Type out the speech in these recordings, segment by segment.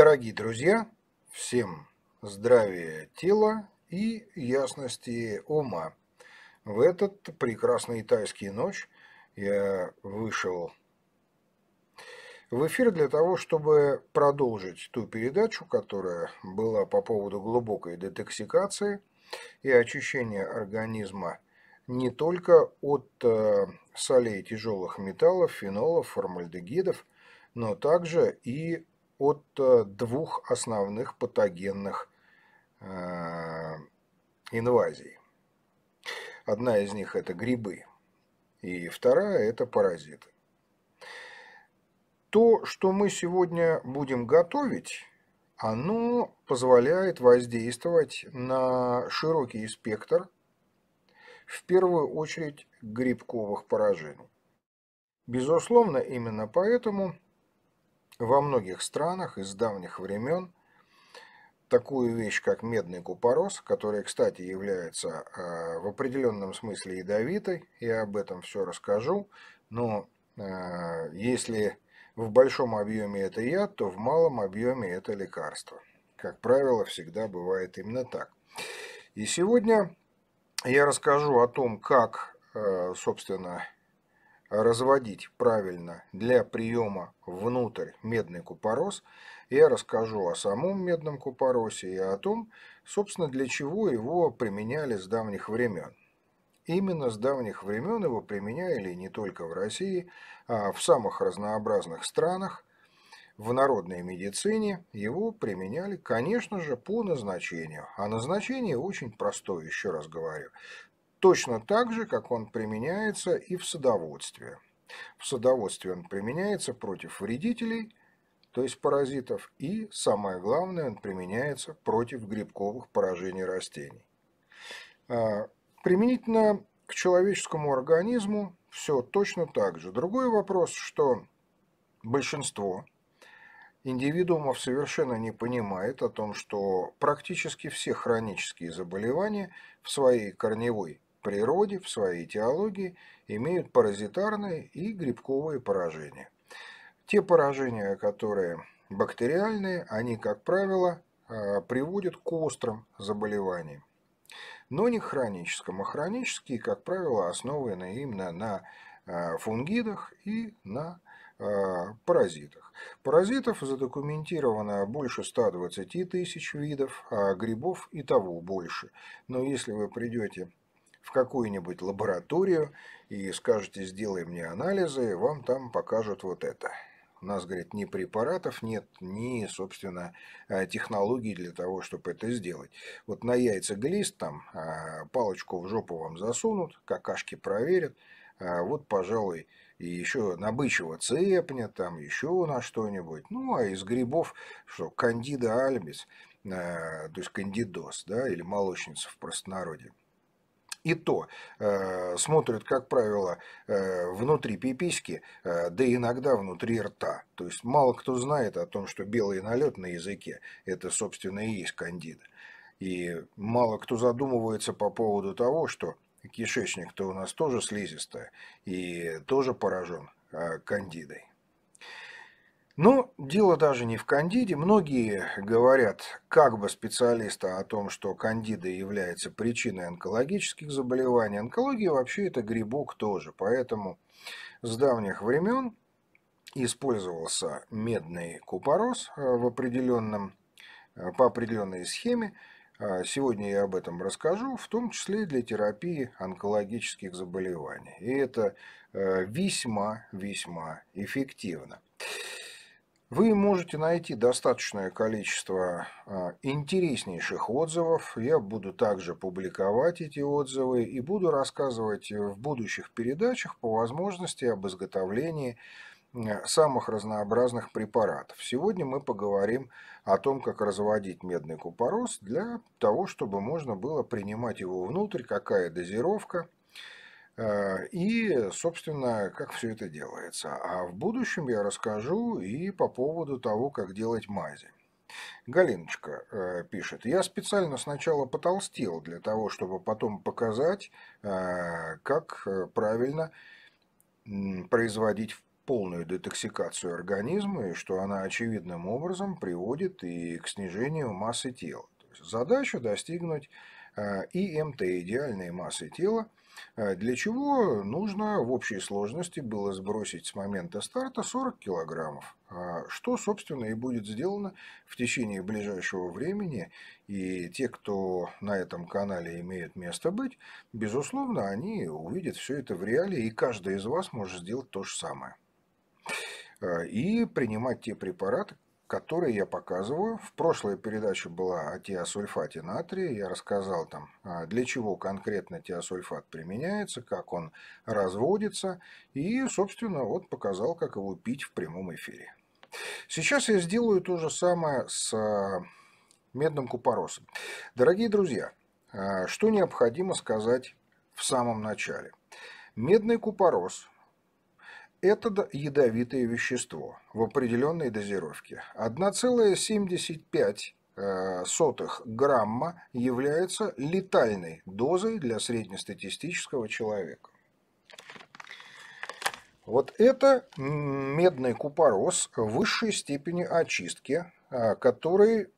Дорогие друзья, всем здравия тела и ясности ума. В этот прекрасный тайский ночь я вышел в эфир для того, чтобы продолжить ту передачу, которая была по поводу глубокой детоксикации и очищения организма не только от солей тяжелых металлов, фенолов, формальдегидов, но также и от двух основных патогенных э, инвазий. Одна из них это грибы, и вторая это паразиты. То, что мы сегодня будем готовить, оно позволяет воздействовать на широкий спектр, в первую очередь, грибковых поражений. Безусловно, именно поэтому во многих странах из давних времен такую вещь, как медный купорос, которая, кстати, является в определенном смысле ядовитой, я об этом все расскажу, но если в большом объеме это яд, то в малом объеме это лекарство. Как правило, всегда бывает именно так. И сегодня я расскажу о том, как, собственно, разводить правильно для приема внутрь медный купорос. Я расскажу о самом медном купоросе и о том, собственно, для чего его применяли с давних времен. Именно с давних времен его применяли не только в России, а в самых разнообразных странах. В народной медицине его применяли, конечно же, по назначению. А назначение очень простое, еще раз говорю. Точно так же, как он применяется и в садоводстве. В садоводстве он применяется против вредителей, то есть паразитов, и, самое главное, он применяется против грибковых поражений растений. Применительно к человеческому организму все точно так же. Другой вопрос, что большинство индивидуумов совершенно не понимает о том, что практически все хронические заболевания в своей корневой природе, в своей этиологии имеют паразитарные и грибковые поражения. Те поражения, которые бактериальные, они, как правило, приводят к острым заболеваниям, но не к хроническим. А хронические, как правило, основаны именно на фунгидах и на паразитах. Паразитов задокументировано больше 120 тысяч видов, а грибов и того больше. Но если вы придете в какую-нибудь лабораторию и скажете: сделай мне анализы, вам там покажут вот это. У нас, говорит, ни препаратов нет, ни, собственно, технологий для того, чтобы это сделать. Вот на яйца глист там палочку в жопу вам засунут, какашки проверят, вот, пожалуй, и еще на бычьего цепня, там еще на что-нибудь. Ну, а из грибов, что, кандида альбис, то есть кандидоз, да, или молочница в простонародье. И то смотрят, как правило, внутри пиписьки, да иногда внутри рта. То есть мало кто знает о том, что белый налет на языке – это, собственно, и есть кандида. И мало кто задумывается по поводу того, что кишечник-то у нас тоже слизистая и тоже поражен кандидой. Но дело даже не в кандиде. Многие говорят, как бы специалисты, о том, что кандида является причиной онкологических заболеваний. Онкология вообще это грибок тоже. Поэтому с давних времен использовался медный купорос по определенной схеме. Сегодня я об этом расскажу, в том числе и для терапии онкологических заболеваний. И это весьма эффективно. Вы можете найти достаточное количество интереснейших отзывов. Я буду также публиковать эти отзывы и буду рассказывать в будущих передачах по возможности об изготовлении самых разнообразных препаратов. Сегодня мы поговорим о том, как разводить медный купорос для того, чтобы можно было принимать его внутрь, какая дозировка. И, собственно, как все это делается. А в будущем я расскажу и по поводу того, как делать мази. Галиночка пишет: я специально сначала потолстел для того, чтобы потом показать, как правильно производить полную детоксикацию организма и что она очевидным образом приводит и к снижению массы тела. То есть задача достигнуть ИМТ, идеальной массы тела, для чего нужно в общей сложности было сбросить с момента старта 40 килограммов, что, собственно, и будет сделано в течение ближайшего времени. И те, кто на этом канале имеют место быть, безусловно, они увидят все это в реале, и каждый из вас может сделать то же самое. И принимать те препараты, которые я показываю. В прошлой передаче была о тиосульфате натрия. Я рассказал там, для чего конкретно тиосульфат применяется, как он разводится. И, собственно, вот показал, как его пить в прямом эфире. Сейчас я сделаю то же самое с медным купоросом. Дорогие друзья, что необходимо сказать в самом начале? Медный купорос – это ядовитое вещество в определенной дозировке. 1,75 грамма является летальной дозой для среднестатистического человека. Вот это медный купорос высшей степени очистки, который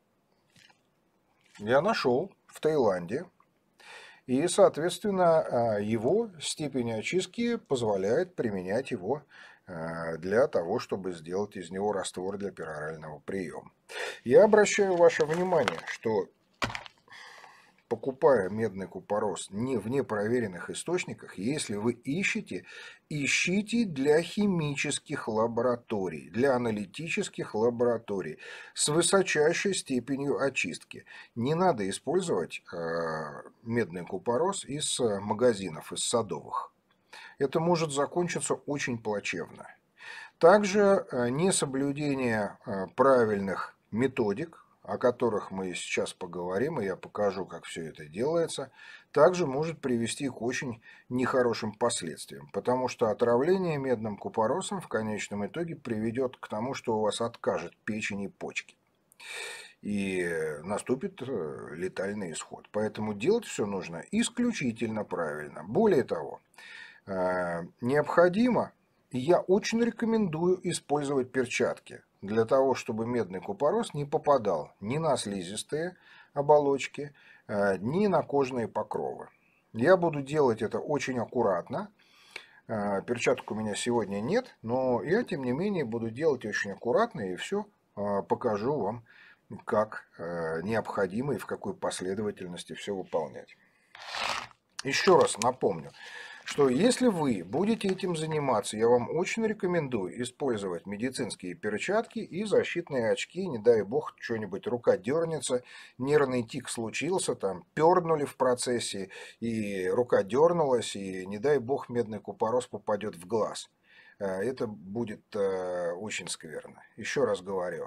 я нашел в Таиланде. И, соответственно, его степень очистки позволяет применять его для того, чтобы сделать из него раствор для перорального приема. Я обращаю ваше внимание, что, покупая медный купорос не в непроверенных источниках, если вы ищите для химических лабораторий, для аналитических лабораторий с высочайшей степенью очистки. Не надо использовать медный купорос из магазинов, из садовых. Это может закончиться очень плачевно. Также несоблюдение правильных методик, о которых мы сейчас поговорим, и я покажу, как все это делается, также может привести к очень нехорошим последствиям, потому что отравление медным купоросом в конечном итоге приведет к тому, что у вас откажет печень и почки. И наступит летальный исход. Поэтому делать все нужно исключительно правильно. Более того, необходимо, и я очень рекомендую использовать перчатки для того, чтобы медный купорос не попадал ни на слизистые оболочки, ни на кожные покровы. Я буду делать это очень аккуратно. Перчаток у меня сегодня нет, но я, тем не менее, буду делать очень аккуратно и все покажу вам, как необходимо и в какой последовательности все выполнять. Еще раз напомню, что если вы будете этим заниматься, я вам очень рекомендую использовать медицинские перчатки и защитные очки. Не дай бог, что-нибудь рука дернется, нервный тик случился, там пернули в процессе, и рука дернулась, и не дай бог медный купорос попадет в глаз. Это будет очень скверно. Еще раз говорю,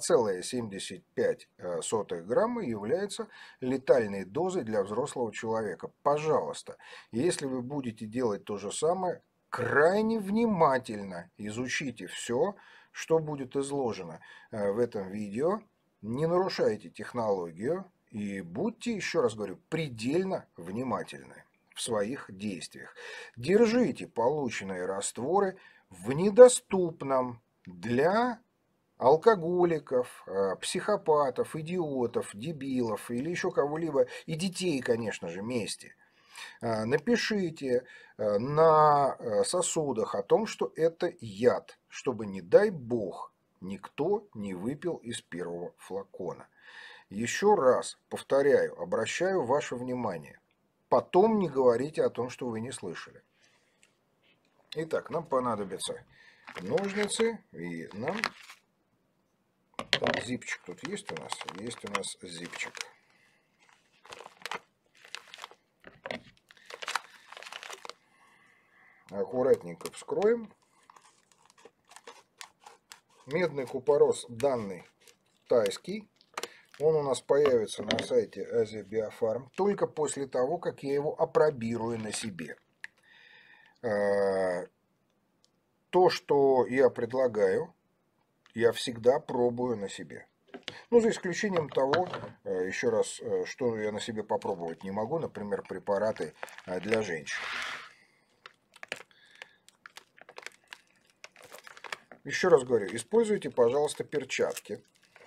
1,75 грамма является летальной дозой для взрослого человека. Пожалуйста, если вы будете делать то же самое, крайне внимательно изучите все, что будет изложено в этом видео. Не нарушайте технологию и будьте, еще раз говорю, предельно внимательны в своих действиях. Держите полученные растворы в недоступном для алкоголиков, психопатов, идиотов, дебилов или еще кого-либо, и детей, конечно же, месте. Напишите на сосудах о том, что это яд, чтобы, не дай бог, никто не выпил из первого флакона. Еще раз повторяю, обращаю ваше внимание. Потом не говорите о том, что вы не слышали. Итак, нам понадобятся ножницы, и нам... Так, зипчик тут есть у нас? Есть у нас зипчик. Аккуратненько вскроем. Медный купорос данный тайский. Он у нас появится на сайте Азия Биофарм только после того, как я его опробирую на себе. То, что я предлагаю, я всегда пробую на себе. Ну, за исключением того, еще раз, что я на себе попробовать не могу, например, препараты для женщин. Еще раз говорю, используйте, пожалуйста, перчатки.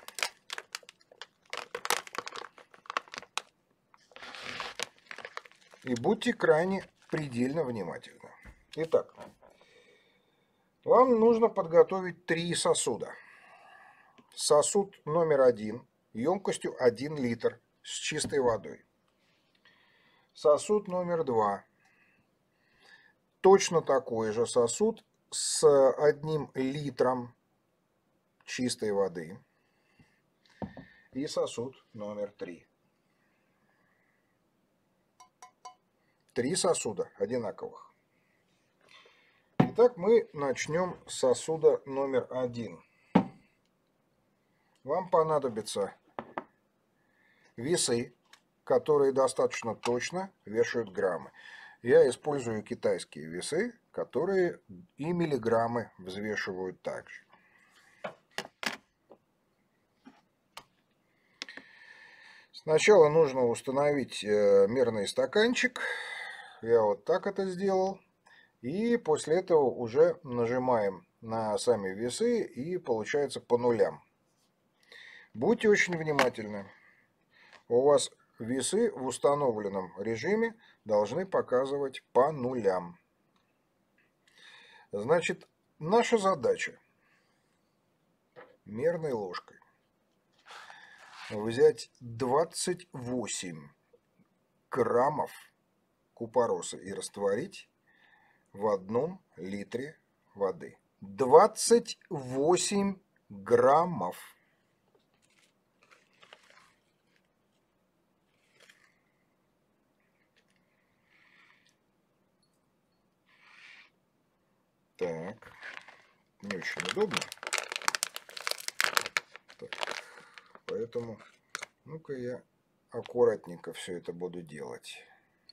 И будьте крайне предельно внимательны. Итак, вам нужно подготовить 3 сосуда. Сосуд номер 1 емкостью 1 литр с чистой водой. Сосуд номер 2 точно такой же сосуд с 1 литром чистой воды. И сосуд номер 3. 3 сосуда одинаковых. Итак, мы начнем с сосуда номер 1. Вам понадобятся весы, которые достаточно точно вешают граммы. Я использую китайские весы, которые и миллиграммы взвешивают также. Сначала нужно установить мерный стаканчик. Я вот так это сделал. И после этого уже нажимаем на сами весы, и получается по нулям. Будьте очень внимательны. У вас весы в установленном режиме должны показывать по нулям. Значит, наша задача мерной ложкой взять 28 граммов купороса и растворить в 1 литре воды. 28 граммов. Так, не очень удобно. Так, поэтому, ну-ка я аккуратненько все это буду делать.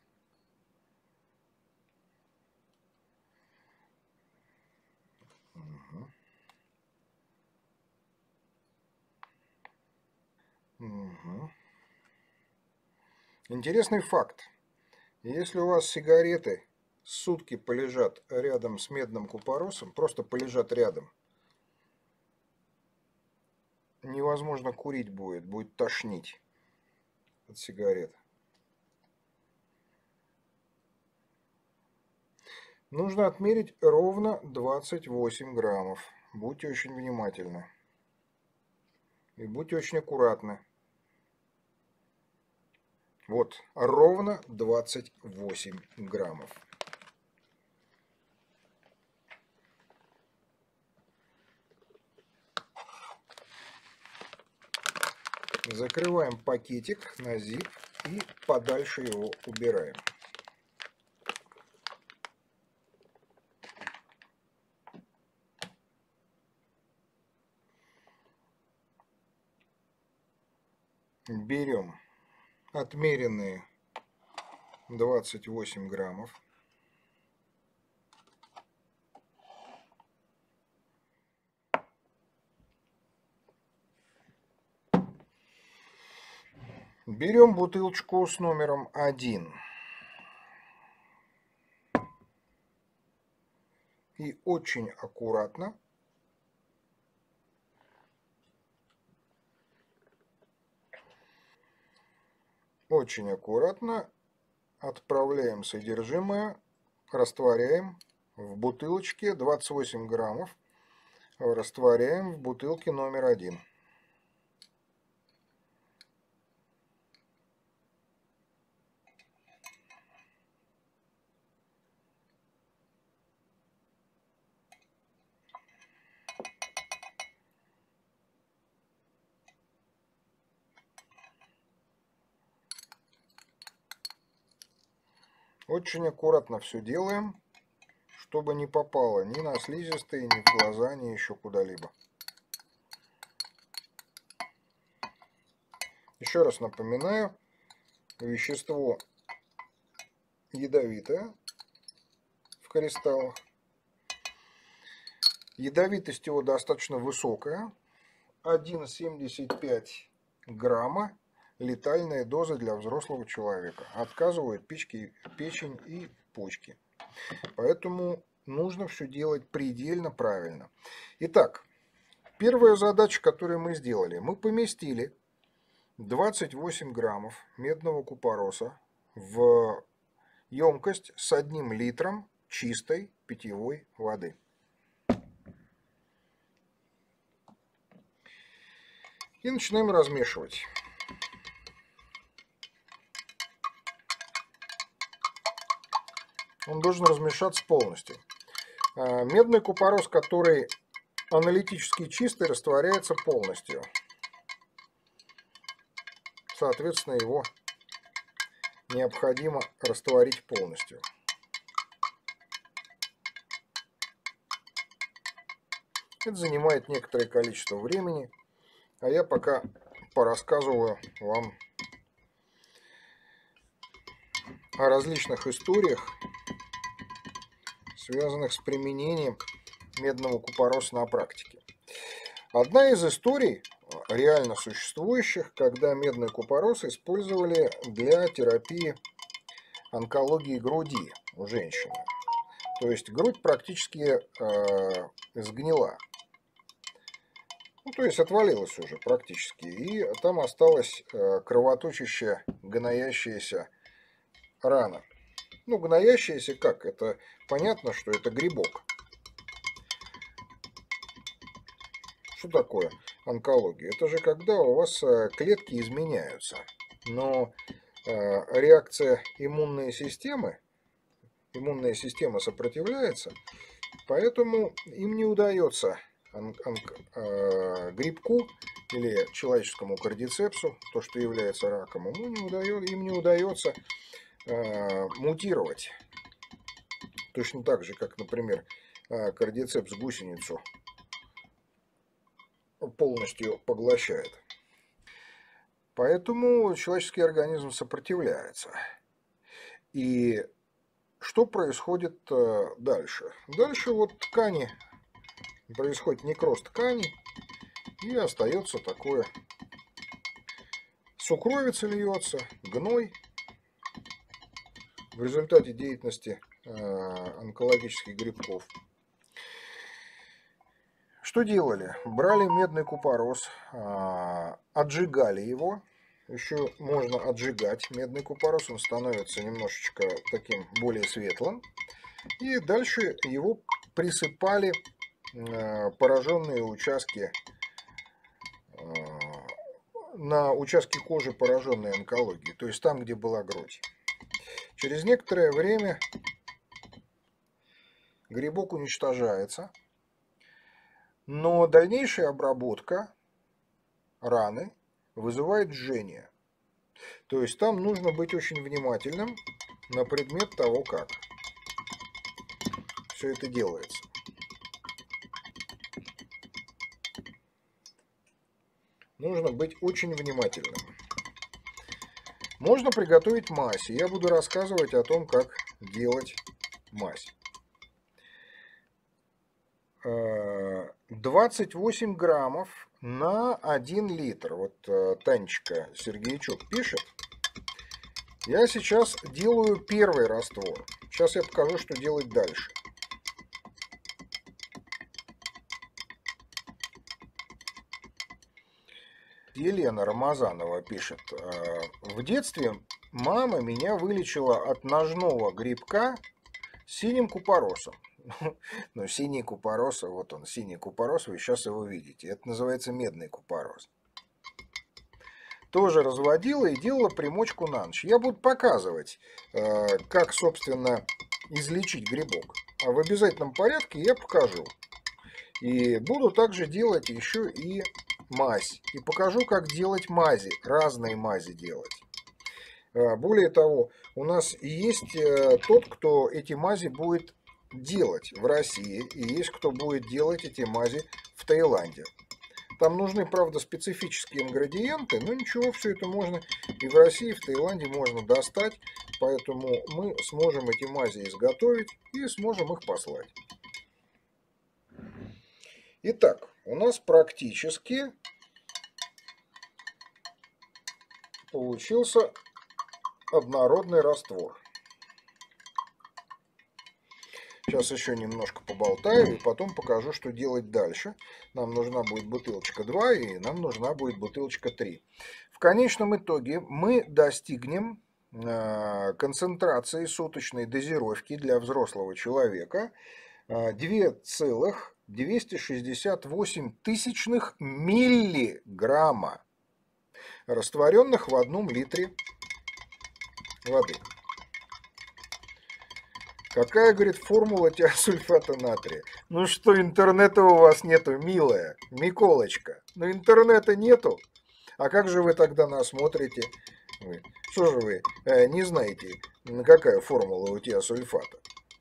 Угу. Интересный факт. Если у вас сигареты сутки полежат рядом с медным купоросом, просто полежат рядом, невозможно курить будет тошнить от сигарет. Нужно отмерить ровно 28 граммов. Будьте очень внимательны. И будьте очень аккуратны. Вот, ровно 28 граммов. Закрываем пакетик на зип и подальше его убираем. Берем отмеренные 28 граммов. Берем бутылочку с номером 1. И очень аккуратно отправляем содержимое, растворяем в бутылочке 28 граммов, растворяем в бутылке номер 1. Очень аккуратно все делаем, чтобы не попало ни на слизистые, ни в глаза, ни еще куда-либо. Еще раз напоминаю, вещество ядовитое в кристаллах. Ядовитость его достаточно высокая. 1,75 грамма летальная доза для взрослого человека. Отказывают печень и почки. Поэтому нужно все делать предельно правильно. Итак, первая задача, которую мы сделали, мы поместили 28 граммов медного купороса в емкость с 1 литром чистой питьевой воды. И начинаем размешивать. Он должен размешаться полностью. Медный купорос, который аналитически чистый, растворяется полностью. Соответственно, его необходимо растворить полностью. Это занимает некоторое количество времени, а я пока порассказываю вам о различных историях, связанных с применением медного купороса на практике. Одна из историй, реально существующих, когда медный купорос использовали для терапии онкологии груди у женщины. То есть грудь практически сгнила. Ну, то есть отвалилась уже практически. И там осталась кровоточащая, гноящаяся рана. Ну, гноящаяся как? Это понятно, что это грибок. Что такое онкология? Это же когда у вас клетки изменяются. Но реакция иммунной система сопротивляется, поэтому им не удается грибку или человеческому кардицепсу, то, что является раком, им не удается мутировать. Точно так же, как, например, кардицепс гусеницу полностью поглощает. Поэтому человеческий организм сопротивляется. И что происходит дальше? Дальше вот ткани, происходит некроз тканей, и остается такое: сукровица льется, гной в результате деятельности онкологических грибков. Что делали? Брали медный купорос, отжигали его. Еще можно отжигать медный купорос, он становится немножечко таким более светлым. И дальше его присыпали пораженные участки, на участке кожи, пораженной онкологией, то есть там, где была грудь. Через некоторое время грибок уничтожается, но дальнейшая обработка раны вызывает жжение. То есть там нужно быть очень внимательным на предмет того, как все это делается. Нужно быть очень внимательным. Можно приготовить мазь. Я буду рассказывать о том, как делать мазь. 28 граммов на 1 литр. Вот Танечка Сергейчук пишет. Я сейчас делаю первый раствор. Сейчас я покажу, что делать дальше. Елена Рамазанова пишет. В детстве мама меня вылечила от ножного грибка синим купоросом. Но синий купорос, вот он, синий купорос, вы сейчас его видите. Это называется медный купорос. Тоже разводила и делала примочку на ночь. Я буду показывать, как, собственно, излечить грибок. А в обязательном порядке я покажу. И буду также делать еще и мазь. И покажу, как делать мази, разные мази делать. Более того, у нас есть тот, кто эти мази будет делать в России, и есть кто будет делать эти мази в Таиланде. Там нужны, правда, специфические ингредиенты, но ничего, все это можно и в России, и в Таиланде можно достать, поэтому мы сможем эти мази изготовить и сможем их послать. Итак, у нас практически получился однородный раствор. Сейчас еще немножко поболтаю и потом покажу, что делать дальше. Нам нужна будет бутылочка 2 и нам нужна будет бутылочка 3. В конечном итоге мы достигнем концентрации суточной дозировки для взрослого человека 2,268 миллиграмма, растворенных в 1 литре воды. Какая, говорит, формула тиосульфата натрия? Ну что, интернета у вас нету, милая Миколочка? Ну интернета нету? А как же вы тогда нас смотрите? Что же вы не знаете, какая формула у тиосульфата?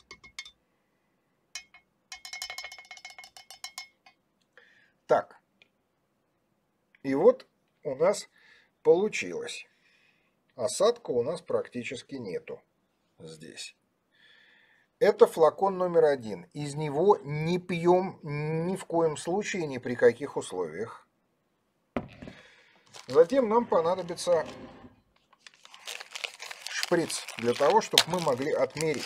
Так, и вот у нас получилось. Осадка у нас практически нету здесь. Это флакон номер 1. Из него не пьем ни в коем случае, ни при каких условиях. Затем нам понадобится шприц для того, чтобы мы могли отмерить.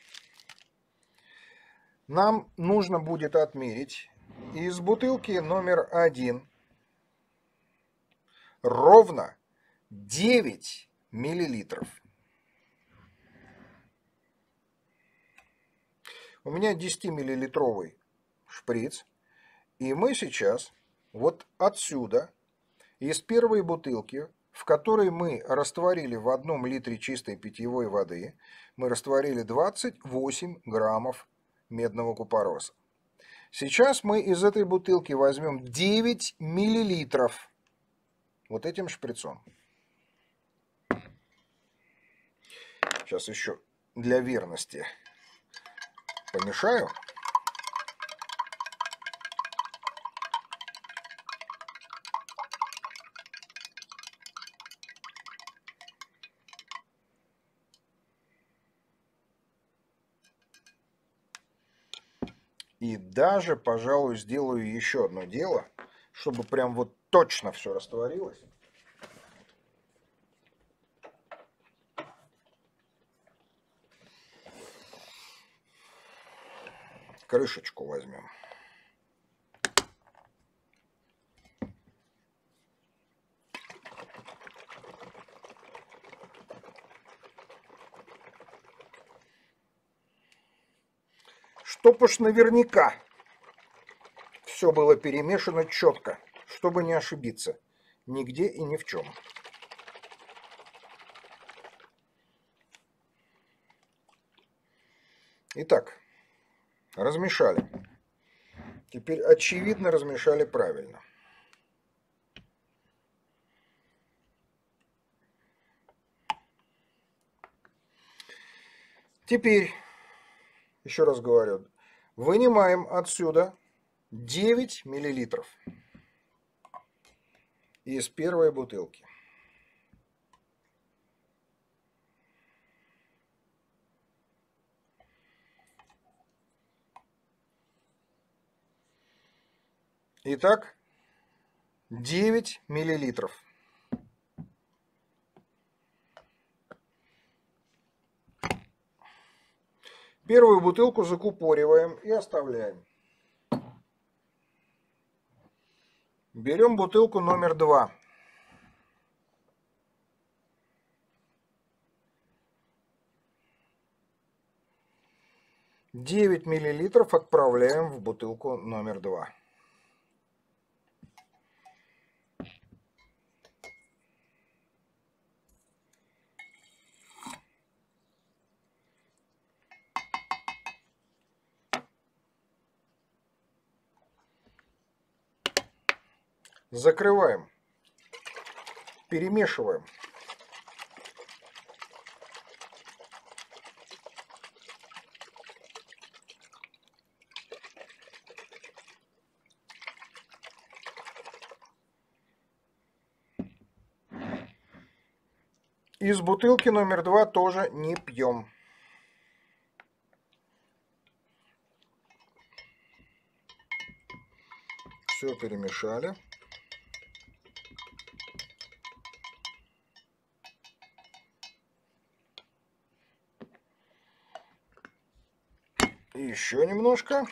Нам нужно будет отмерить из бутылки номер 1 ровно 9 миллилитров. У меня 10-миллилитровый шприц. И мы сейчас вот отсюда, из первой бутылки, в которой мы растворили в 1 литре чистой питьевой воды, мы растворили 28 граммов медного купороса. Сейчас мы из этой бутылки возьмем 9 миллилитров вот этим шприцом. Сейчас еще для верности помешаю. И даже, пожалуй, сделаю еще одно дело, чтобы прям вот точно все растворилось. Крышечку возьмем. Чтоб уж наверняка все было перемешано четко, чтобы не ошибиться нигде и ни в чем. Итак, размешали. Теперь очевидно размешали правильно. Теперь, еще раз говорю, вынимаем отсюда 9 миллилитров из первой бутылки. Итак, 9 миллилитров. Первую бутылку закупориваем и оставляем. Берем бутылку номер 2. Девять миллилитров отправляем в бутылку номер 2. Закрываем. Перемешиваем. Из бутылки номер 2 тоже не пьем. Все перемешали. Еще немножко.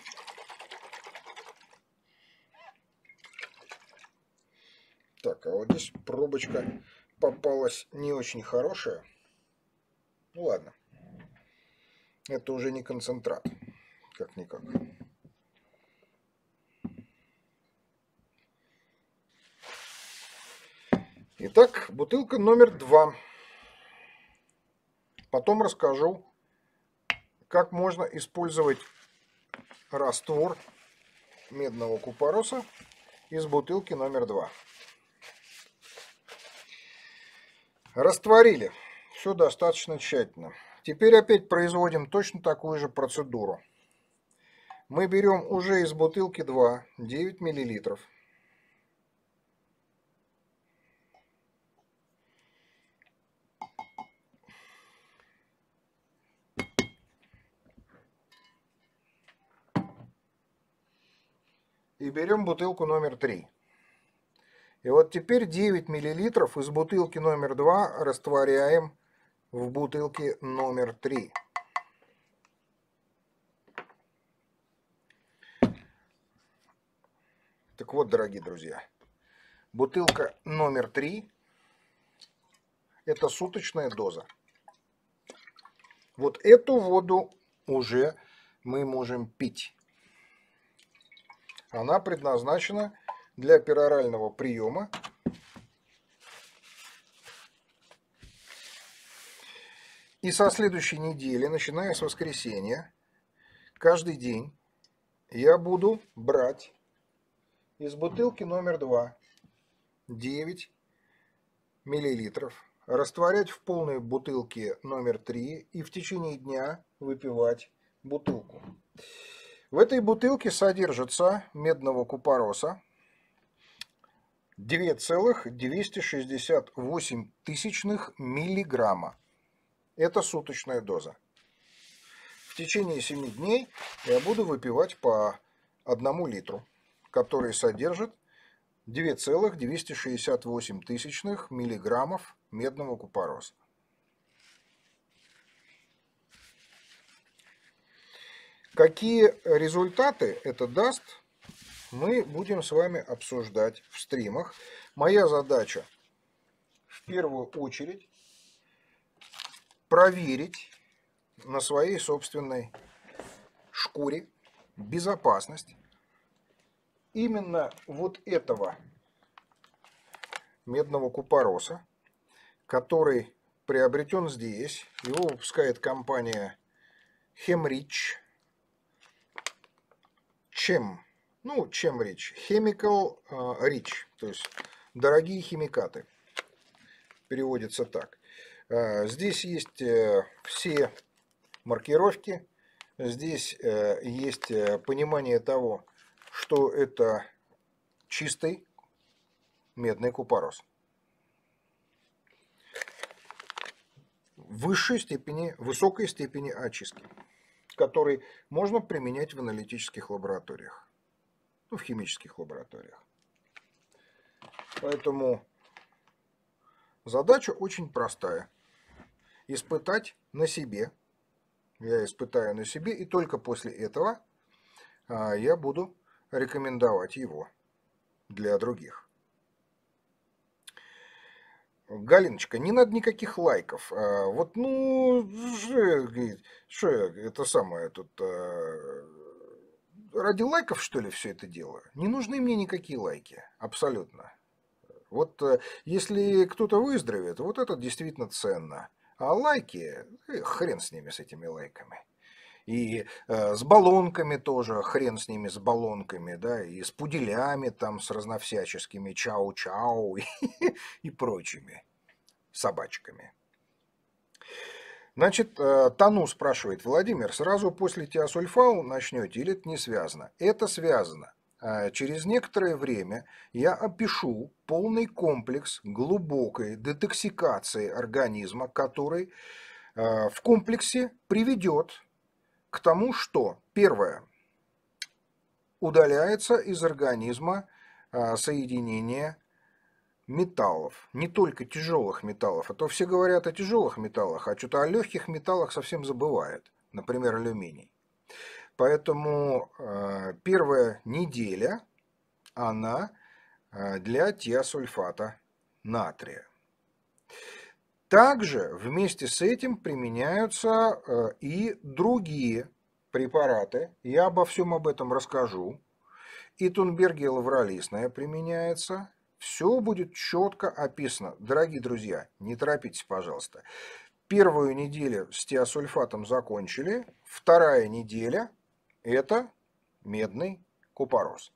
Так, а вот здесь пробочка попалась не очень хорошая. Ну ладно. Это уже не концентрат. Как-никак. Итак, бутылка номер 2. Потом расскажу, как можно использовать раствор медного купороса из бутылки номер 2. Растворили. Все достаточно тщательно. Теперь опять производим точно такую же процедуру. Мы берем уже из бутылки 2 9 мл. И берем бутылку номер 3. И вот теперь 9 мл из бутылки номер 2 растворяем в бутылке номер 3. Так вот, дорогие друзья, бутылка номер 3 – это суточная доза. Вот эту воду уже мы можем пить. Она предназначена для перорального приема. И со следующей недели, начиная с воскресенья, каждый день я буду брать из бутылки номер 2 9 мл, растворять в полной бутылке номер 3 и в течение дня выпивать бутылку. В этой бутылке содержится медного купороса 2,268 миллиграмма. Это суточная доза. В течение 7 дней я буду выпивать по 1 литру, который содержит 2,268 миллиграммов медного купороса. Какие результаты это даст, мы будем с вами обсуждать в стримах. Моя задача в первую очередь проверить на своей собственной шкуре безопасность именно вот этого медного купороса, который приобретен здесь. Его выпускает компания Chemrich. Chemrich. Chemical Rich. То есть дорогие химикаты. Переводится так. Здесь есть все маркировки. Здесь есть понимание того, что это чистый медный купорос. Высокой степени очистки, который можно применять в аналитических лабораториях, в химических лабораториях. Поэтому задача очень простая. Испытать на себе. Я испытаю на себе, и только после этого я буду рекомендовать его для других. Галиночка, не надо никаких лайков. Вот, что это самое тут... Ради лайков, что ли, все это дело? Не нужны мне никакие лайки. Абсолютно. Вот если кто-то выздоровеет, вот это действительно ценно. А лайки, хрен с ними, с этими лайками. И с баллонками тоже, хрен с ними, с баллонками, да, и с пуделями там, с разновсяческими, чау-чау и прочими собачками. Значит, Тану спрашивает: Владимир, сразу после тиосульфал начнете или это не связано? Это связано. Через некоторое время я опишу полный комплекс глубокой детоксикации организма, который в комплексе приведет к тому, что, первое, удаляется из организма соединение металлов, не только тяжелых металлов, а то все говорят о тяжелых металлах, а что-то о легких металлах совсем забывают, например, алюминий. Поэтому первая неделя, она для тиосульфата натрия. Также вместе с этим применяются и другие препараты. Я обо всем об этом расскажу. И Тунберги лавролистная применяется. Все будет четко описано. Дорогие друзья, не торопитесь, пожалуйста. Первую неделю с тиосульфатом закончили. Вторая неделя – это медный купорос.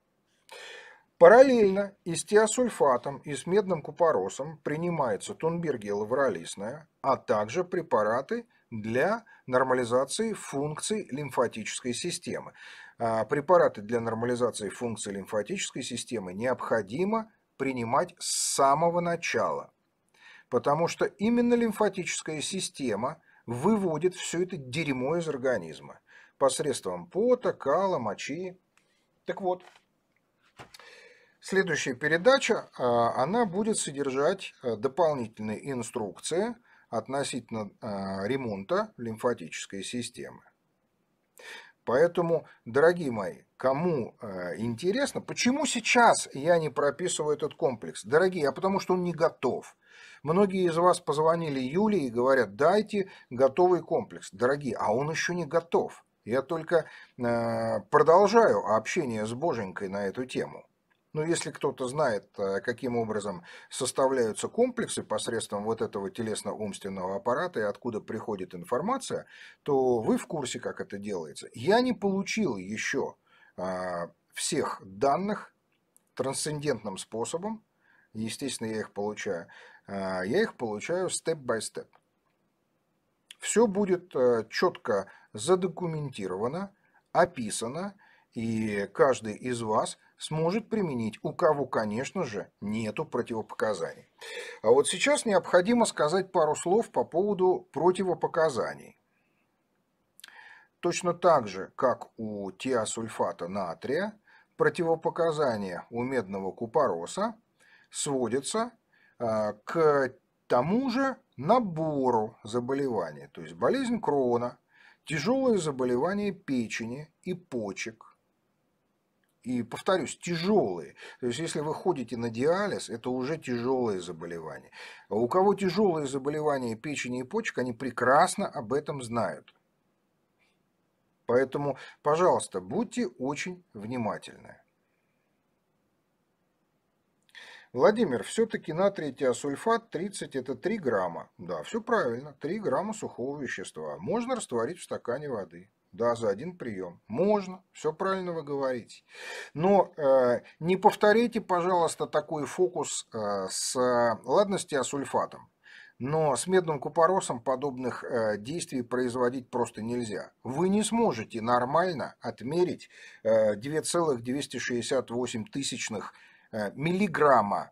Параллельно и с тиосульфатом, и с медным купоросом принимается Тунберги лавролистная, а также препараты для нормализации функций лимфатической системы. Препараты для нормализации функций лимфатической системы необходимо принимать с самого начала, потому что именно лимфатическая система выводит все это дерьмо из организма посредством пота, кала, мочи. Так вот, следующая передача, она будет содержать дополнительные инструкции относительно ремонта лимфатической системы. Поэтому, дорогие мои, кому интересно, почему сейчас я не прописываю этот комплекс? Дорогие, потому что он не готов. Многие из вас позвонили Юле и говорят, дайте готовый комплекс. Дорогие, а он еще не готов. Я только продолжаю общение с Боженькой на эту тему. Но если кто-то знает, каким образом составляются комплексы посредством вот этого телесно-умственного аппарата и откуда приходит информация, то вы в курсе, как это делается. Я не получил еще всех данных трансцендентным способом. Естественно, я их получаю. Я их получаю степ-бай-степ. Все будет четко задокументировано, описано, и каждый из вас сможет применить, у кого, конечно же, нету противопоказаний. А вот сейчас необходимо сказать пару слов по поводу противопоказаний. Точно так же, как у тиосульфата натрия, противопоказания у медного купороса сводятся к тому же набору заболеваний, то есть болезнь Крона, тяжелые заболевания печени и почек. И повторюсь, тяжелые. То есть, если вы ходите на диализ, это уже тяжелые заболевания. А у кого тяжелые заболевания печени и почек, они прекрасно об этом знают. Поэтому, пожалуйста, будьте очень внимательны. Владимир, все-таки натрий тиосульфат 30 это 3 грамма. Да, все правильно, 3 грамма сухого вещества. Можно растворить в стакане воды. Да, за один прием. Можно, все правильно вы говорите. Но не повторяйте, пожалуйста, такой фокус ладно, с тиосульфатом. Но с медным купоросом подобных действий производить просто нельзя. Вы не сможете нормально отмерить 2,268 миллиграмма.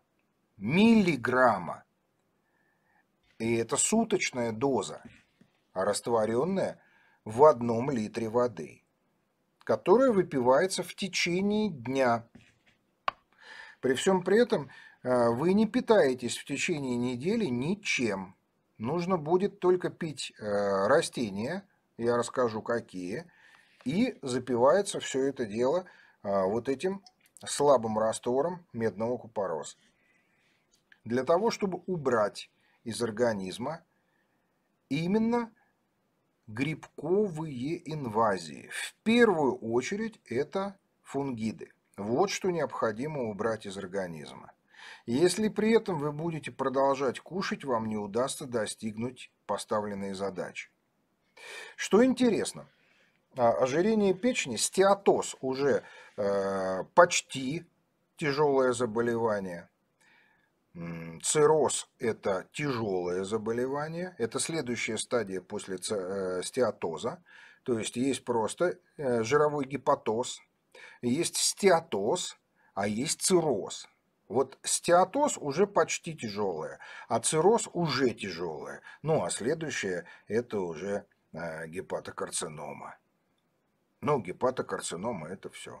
И это суточная доза, растворенная в 1 литре воды, которая выпивается в течение дня. При всем при этом вы не питаетесь в течение недели ничем. Нужно будет только пить растения, я расскажу какие, и запивается все это дело вот этим слабым раствором медного купороса. Для того, чтобы убрать из организма именно грибковые инвазии. В первую очередь это фунгиды. Вот что необходимо убрать из организма. Если при этом вы будете продолжать кушать, вам не удастся достигнуть поставленной задачи. Что интересно, ожирение печени, стеатоз уже почти тяжелое заболевание. Цирроз – это тяжелое заболевание, это следующая стадия после стеатоза, то есть есть просто жировой гепатоз, есть стеатоз, а есть цирроз. Вот стеатоз уже почти тяжелое, а цирроз уже тяжелое. Ну а следующее – это уже гепатокарцинома. Ну, гепатокарцинома – это все.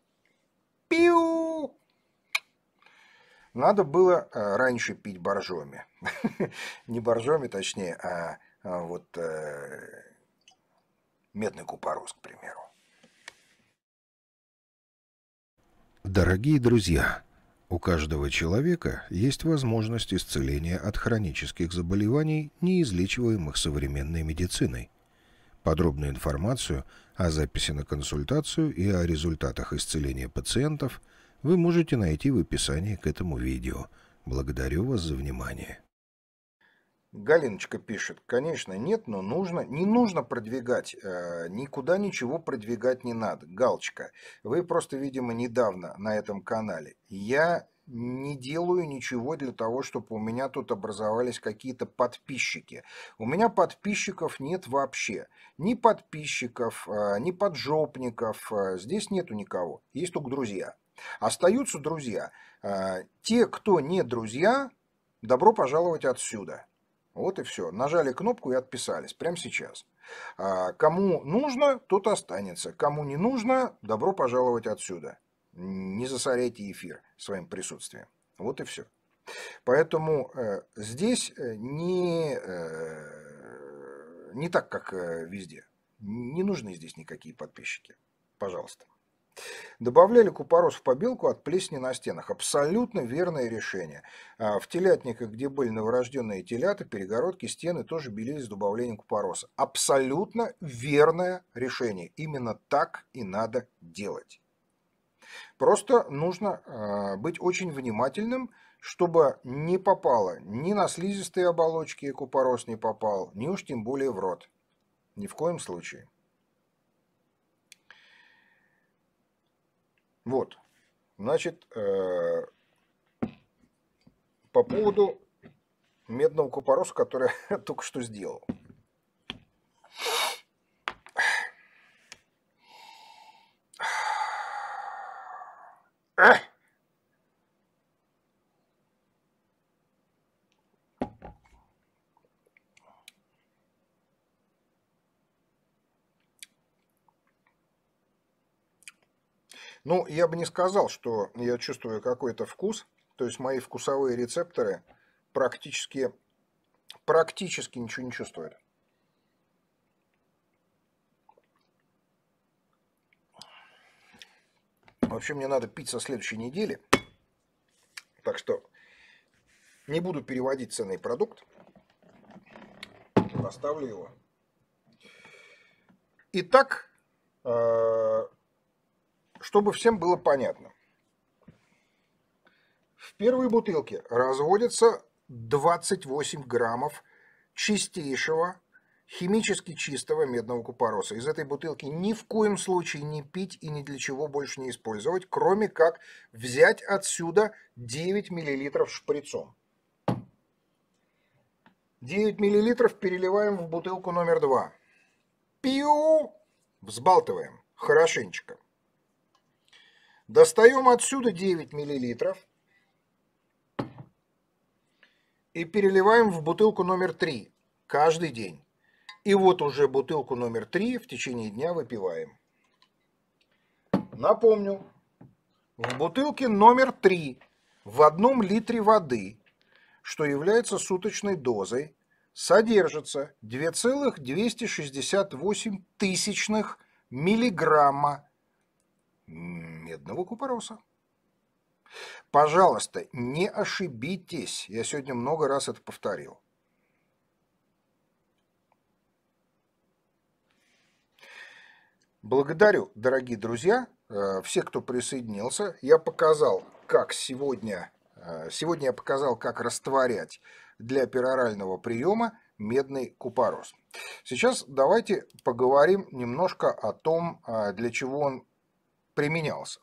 Пиу! Надо было раньше пить боржоми. Не боржоми, точнее, а вот медный купорос, к примеру. Дорогие друзья, у каждого человека есть возможность исцеления от хронических заболеваний, неизлечиваемых современной медициной. Подробную информацию о записи на консультацию и о результатах исцеления пациентов вы можете найти в описании к этому видео. Благодарю вас за внимание. Галиночка пишет, конечно, нет, но нужно. Не нужно продвигать, никуда ничего продвигать не надо. Галочка, вы просто, видимо, недавно на этом канале. Я не делаю ничего для того, чтобы у меня тут образовались какие-то подписчики. У меня подписчиков нет вообще. Ни подписчиков, ни поджопников. Здесь нету никого. Есть только друзья. Остаются друзья. Те, кто не друзья, добро пожаловать отсюда. Вот и все. Нажали кнопку и отписались. Прямо сейчас. Кому нужно, тот останется. Кому не нужно, добро пожаловать отсюда. Не засоряйте эфир своим присутствием. Вот и все. Поэтому здесь не так, как везде. Не нужны здесь никакие подписчики. Пожалуйста. Добавляли купорос в побелку от плесени на стенах. Абсолютно верное решение. В телятниках, где были новорожденные телята, перегородки, стены тоже белились с добавлением купороса. Абсолютно верное решение. Именно так и надо делать. Просто нужно быть очень внимательным, чтобы не попало ни на слизистые оболочки купорос не попал, ни уж тем более в рот. Ни в коем случае. Вот, значит, по поводу медного купороса, который я только что сделал. Ну, я бы не сказал, что я чувствую какой-то вкус. То есть мои вкусовые рецепторы практически ничего не чувствуют. Вообще мне надо пить со следующей недели. Так что не буду переводить ценный продукт. Оставлю его. Итак, чтобы всем было понятно. В первой бутылке разводится 28 граммов чистейшего, химически чистого медного купороса. Из этой бутылки ни в коем случае не пить и ни для чего больше не использовать, кроме как взять отсюда 9 мл шприцом. 9 мл переливаем в бутылку номер 2. Пью! Взбалтываем хорошенечко. Достаем отсюда 9 мл и переливаем в бутылку номер 3 каждый день. И вот уже бутылку номер 3 в течение дня выпиваем. Напомню, в бутылке номер 3 в 1 литре воды, что является суточной дозой, содержится 2,268 миллиграмма медного купороса. Пожалуйста, не ошибитесь. Я сегодня много раз это повторил. Благодарю, дорогие друзья, все, кто присоединился. Я показал, как сегодня я показал, как растворять для перорального приема медный купорос. Сейчас давайте поговорим немножко о том, для чего он применялся.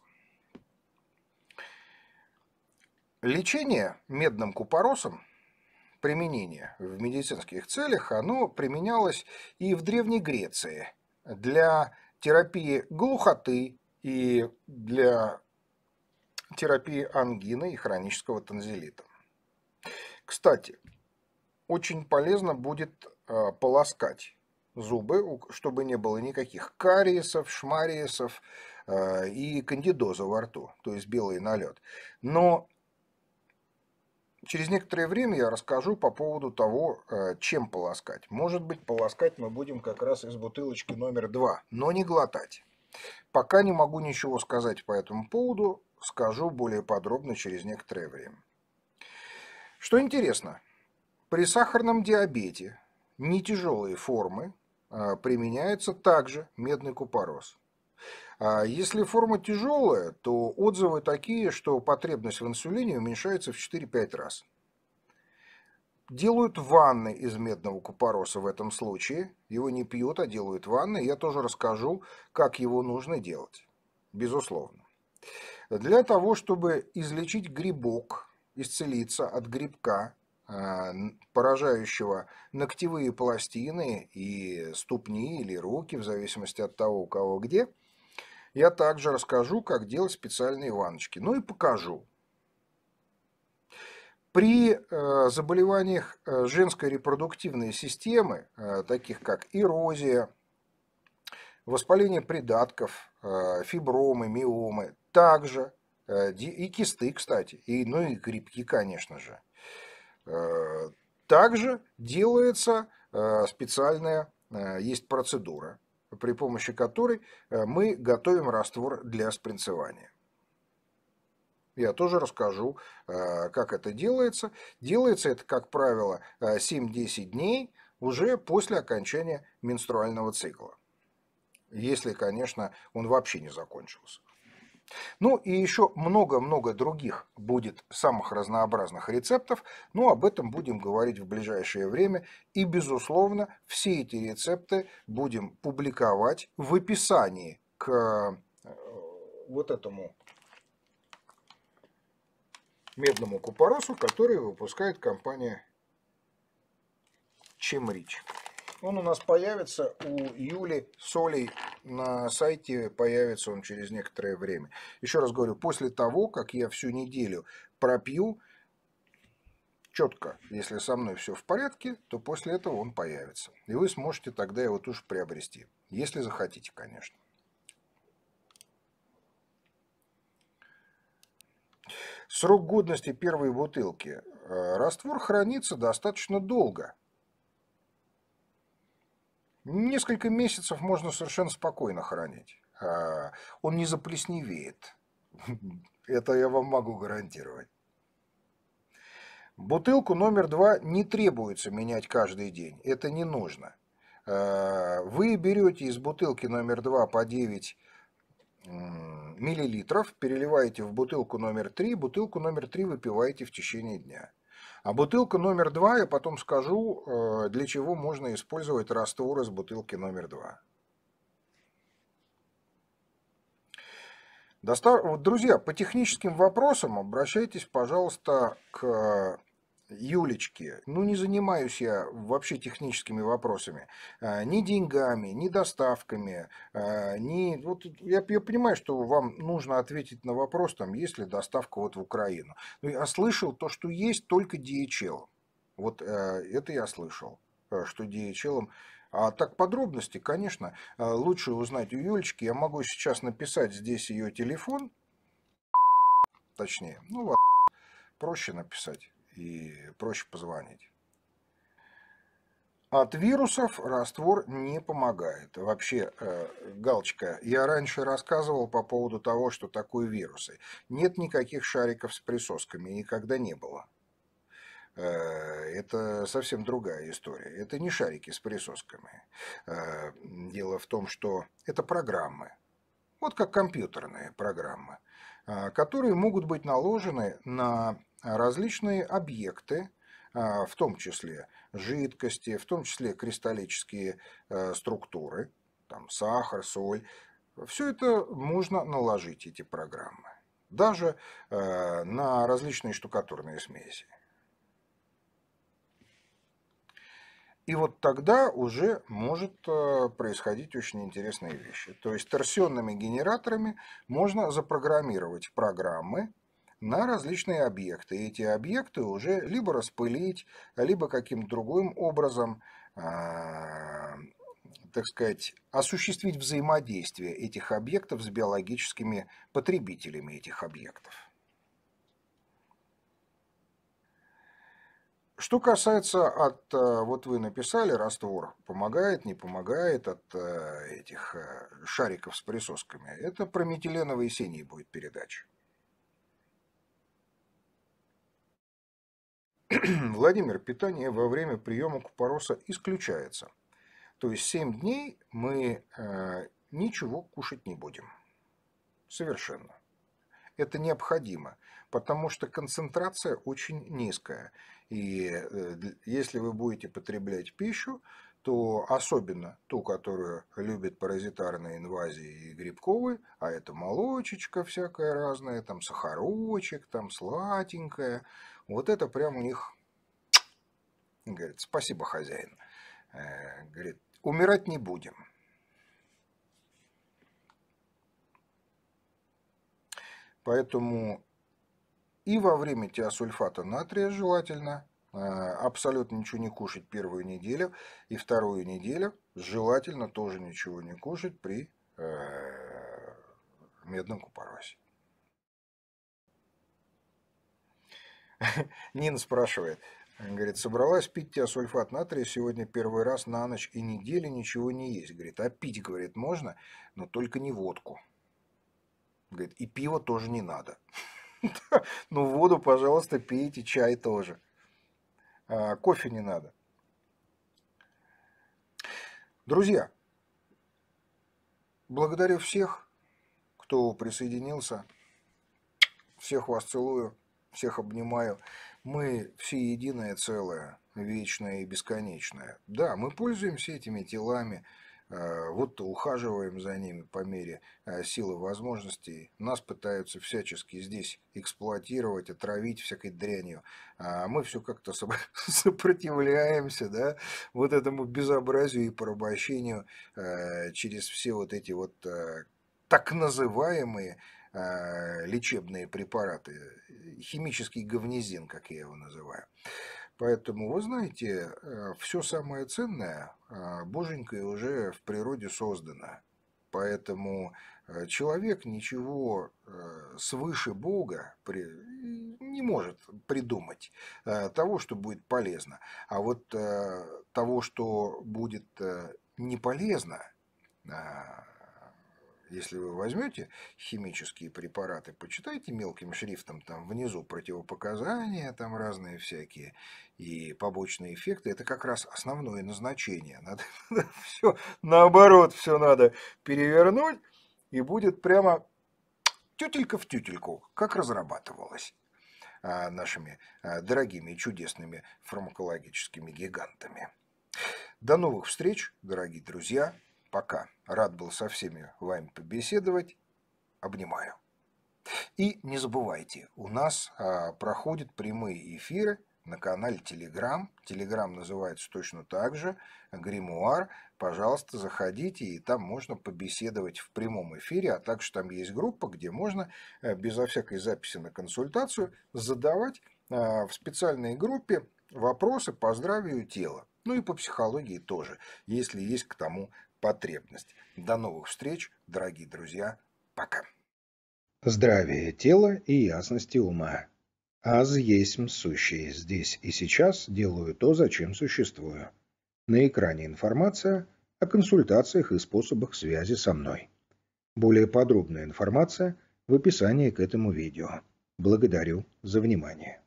Лечение медным купоросом, применение в медицинских целях, оно применялось и в Древней Греции для терапии глухоты и для терапии ангины и хронического танзелита. Кстати, очень полезно будет полоскать зубы, чтобы не было никаких кариесов, шмариесов и кандидоза во рту, то есть белый налет. Но через некоторое время я расскажу по поводу того, чем полоскать. Может быть, полоскать мы будем как раз из бутылочки номер 2, но не глотать. Пока не могу ничего сказать по этому поводу. скажу более подробно через некоторое время. Что интересно, при сахарном диабете нетяжелые формы применяется также медный купорос. А если форма тяжелая, то отзывы такие, что потребность в инсулине уменьшается в 4-5 раз. Делают ванны из медного купороса в этом случае. Его не пьют, а делают ванны. Я тоже расскажу, как его нужно делать. Безусловно. Для того, чтобы излечить грибок, исцелиться от грибка, поражающего ногтевые пластины и ступни или руки, в зависимости от того, у кого где, я также расскажу, как делать специальные ванночки. Ну и покажу. При заболеваниях женской репродуктивной системы, таких как эрозия, воспаление придатков, фибромы, миомы, также и кисты, кстати, ну и грибки, конечно же, также делается специальная, есть процедура, при помощи которой мы готовим раствор для спринцевания. Я тоже расскажу, как это делается. Делается это, как правило, 7-10 дней уже после окончания менструального цикла. Если, конечно, он вообще не закончился. Ну и еще много-много других будет самых разнообразных рецептов, но об этом будем говорить в ближайшее время. И, безусловно, все эти рецепты будем публиковать в описании к вот этому медному купоросу, который выпускает компания Чемрич. Он у нас появится у Юли Солей на сайте, появится он через некоторое время. Еще раз говорю, после того, как я всю неделю пропью четко, если со мной все в порядке, то после этого он появится. И вы сможете тогда его тоже приобрести, если захотите, конечно. Срок годности первой бутылки. Раствор хранится достаточно долго. Несколько месяцев можно совершенно спокойно хранить. Он не заплесневеет. Это я вам могу гарантировать. Бутылку номер 2 не требуется менять каждый день. Это не нужно. Вы берете из бутылки номер 2 по 9 миллилитров, переливаете в бутылку номер 3, бутылку номер 3 выпиваете в течение дня. А бутылка номер 2, я потом скажу, для чего можно использовать раствор из бутылки номер 2. Друзья, по техническим вопросам обращайтесь, пожалуйста, к Юлечке. Ну, не занимаюсь я вообще техническими вопросами. Ни деньгами, ни доставками. Вот я понимаю, что вам нужно ответить на вопрос, там, есть ли доставка вот в Украину. Но я слышал то, что есть только DHL. Вот это я слышал, что DHL... А так подробности, конечно, лучше узнать у Юлечки. Я могу сейчас написать здесь ее телефон. Точнее, ну ладно, проще написать и проще позвонить. От вирусов раствор не помогает. Вообще, галочка, я раньше рассказывал по поводу того, что такое вирусы. Нет никаких шариков с присосками, никогда не было. Это совсем другая история. Это не шарики с присосками. Дело в том, что это программы. Вот как компьютерные программы, которые могут быть наложены на различные объекты, в том числе жидкости, в том числе кристаллические структуры, там сахар, соль. Все это можно наложить, эти программы. Даже на различные штукатурные смеси. И вот тогда уже может происходить очень интересные вещи. То есть торсионными генераторами можно запрограммировать программы на различные объекты. И эти объекты уже либо распылить, либо каким-то другим образом, так сказать, осуществить взаимодействие этих объектов с биологическими потребителями этих объектов. Что касается вот вы написали, раствор помогает, не помогает от этих шариков с присосками, это про метиленовый синий будет передача. Владимир, питание во время приема купороса исключается. То есть 7 дней мы ничего кушать не будем. Совершенно. Это необходимо, потому что концентрация очень низкая. И если вы будете потреблять пищу, то особенно ту, которую любят паразитарные инвазии и грибковые, а это молочечка всякая разная, там сахарочек, там сладенькое, вот это прям у них, говорит, спасибо, хозяин. Говорит, умирать не будем. Поэтому и во время тиосульфата натрия желательно абсолютно ничего не кушать первую неделю, и вторую неделю желательно тоже ничего не кушать при медном купоросе. Нина спрашивает, говорит, собралась пить тиосульфат натрия сегодня первый раз на ночь и недели ничего не есть. Говорит, а пить, говорит, можно, но только не водку. Говорит, и пиво тоже не надо. Ну, воду, пожалуйста, пейте, чай тоже. Кофе не надо. Друзья, благодарю всех, кто присоединился. Всех вас целую, всех обнимаю. Мы все единое целое, вечное и бесконечное. Да, мы пользуемся этими телами, вот ухаживаем за ними по мере сил и возможностей. Нас пытаются всячески здесь эксплуатировать, отравить всякой дрянью. А мы все как-то сопротивляемся, да, вот этому безобразию и порабощению через все вот эти вот так называемые лечебные препараты, химический говнезин, как я его называю. Поэтому, вы знаете, все самое ценное, боженькое, уже в природе создано. Поэтому человек ничего свыше Бога не может придумать того, что будет полезно. А вот того, что будет не полезно, если вы возьмете химические препараты, почитайте мелким шрифтом там внизу противопоказания, там разные всякие и побочные эффекты. Это как раз основное назначение. Надо все наоборот, все надо перевернуть, и будет прямо тютелька в тютельку, как разрабатывалось нашими дорогими и чудесными фармакологическими гигантами. До новых встреч, дорогие друзья. Пока. Рад был со всеми вами побеседовать. Обнимаю. И не забывайте, у нас проходят прямые эфиры на канале Telegram. Telegram называется точно так же, Гримуар. Пожалуйста, заходите, и там можно побеседовать в прямом эфире, а также там есть группа, где можно безо всякой записи на консультацию задавать в специальной группе вопросы по здравию тела. Ну и по психологии тоже, если есть к тому потребность. До новых встреч, дорогие друзья. Пока. Здравие тела и ясности ума. Аз есмь сущее. Здесь и сейчас делаю то, зачем существую. На экране информация о консультациях и способах связи со мной. Более подробная информация в описании к этому видео. Благодарю за внимание.